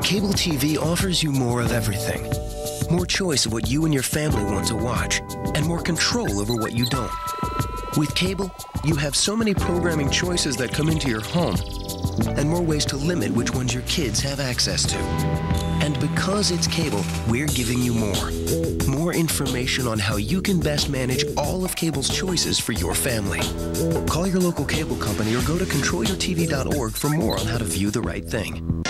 Cable TV offers you more of everything. More choice of what you and your family want to watch, and more control over what you don't. With cable, you have so many programming choices that come into your home, and more ways to limit which ones your kids have access to. And because it's cable, we're giving you more. More information on how you can best manage all of cable's choices for your family. Call your local cable company or go to controlyourtv.org for more on how to view the right thing.